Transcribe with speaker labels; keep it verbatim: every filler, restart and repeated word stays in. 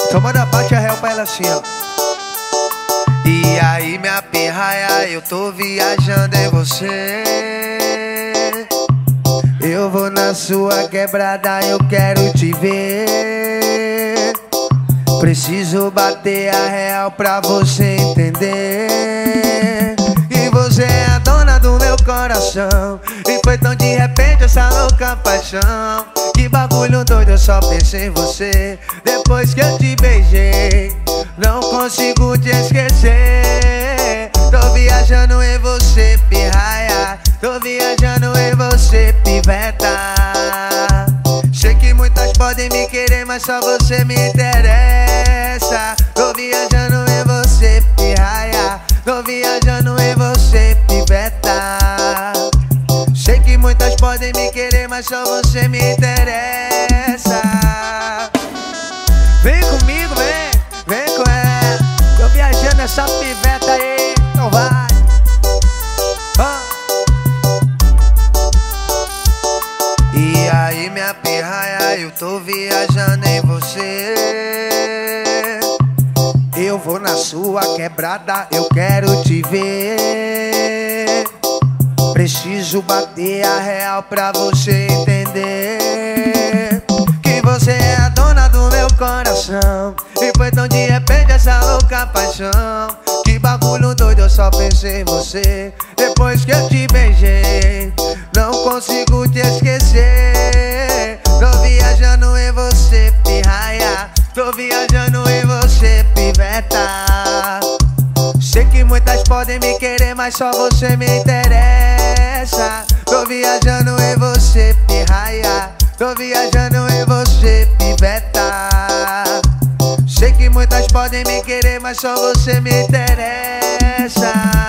Speaker 1: Toma da parte a real pra ela assim, ó. E aí minha pirraia, eu tô viajando em você. Eu vou na sua quebrada, eu quero te ver. Preciso bater a real pra você entender que você é a dona do meu coração. E foi tão de repente essa louca paixão. Que bagulho doido, eu só pensei em você. Depois que eu te beijei, não consigo te esquecer. Tô viajando em você, pirraia. Tô viajando em você, piveta. Sei que muitas podem me querer, mas só você me interessa. Tô viajando em você, pirraia. Tô viajando em você, piveta. Sei que muitas podem me querer, mas só você me interessa. Vem comigo, vem, vem com ela. Tô viajando nessa piveta aí, então vai. Ah. E aí minha pirraia, eu tô viajando em você. Eu vou na sua quebrada, eu quero te ver. Preciso bater a real pra você entender que você é a dona do meu coração. E foi tão de repente essa louca paixão. Que bagulho doido, eu só pensei em você. Depois que eu te beijei, não consigo te esquecer. Tô viajando em você, pirraia. Tô viajando em você, piveta. Sei que muitas podem me querer, mas só você me interessa. Tô viajando em você, pirraia. Tô viajando em você, piveta. Sei que muitas podem me querer, mas só você me interessa.